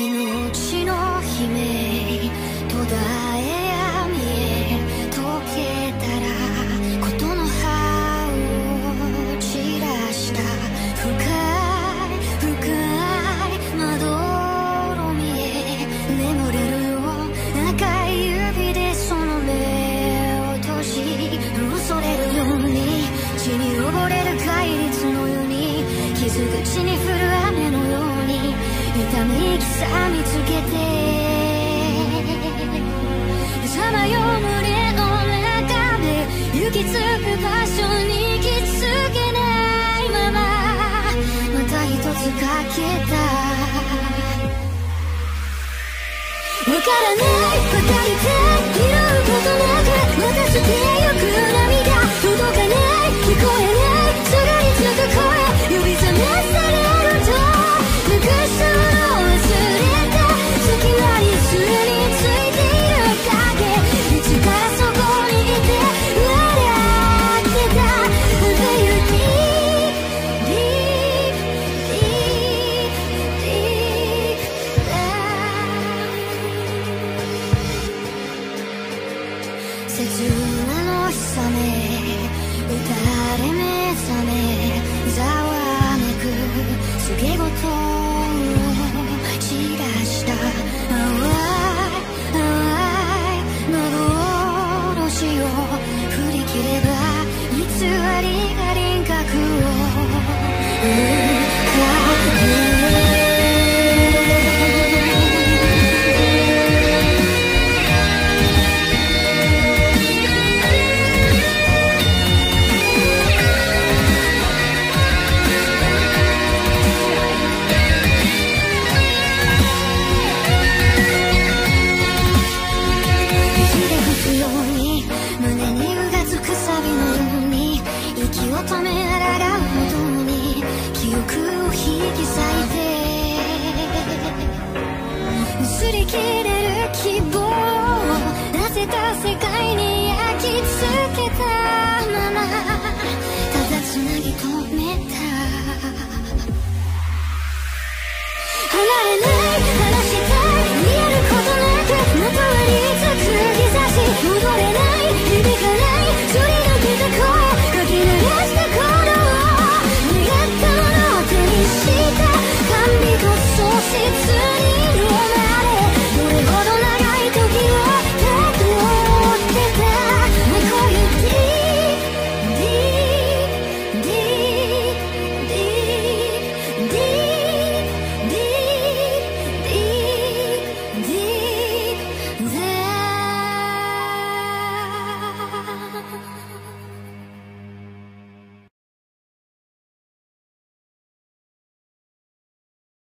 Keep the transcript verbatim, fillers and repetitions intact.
命の悲鳴途絶えやみえ溶けたらことの葉を散らした深い深いまどろみへ眠れるよ赤い指でその目を閉じ恐れるように血に溺れる戒律のように傷口に降る雨のように痛みきさ見つけてさまよう胸の中で行き着く場所に行きつけないまままた一つかけたわからないばかりで拾うことなくまた捨てゆく涙届かない聞こえないすがりつく声呼び覚まされるとなくしたもの忘れた隙間にすでについている影いつからそこにいて笑ってた Very deep deep deep deep down 切なの悲め打たれ目覚めざわめく告げ事を散らした淡い淡い幻を振り切れば偽りが輪郭を浮かべ止めあらがうほどに記憶を引き裂いて擦り切れる君